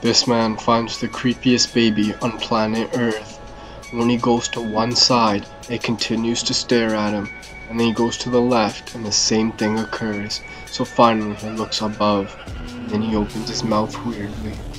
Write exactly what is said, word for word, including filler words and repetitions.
This man finds the creepiest baby on planet Earth. When he goes to one side, it continues to stare at him, and then he goes to the left and the same thing occurs. So finally he looks above, and then he opens his mouth weirdly.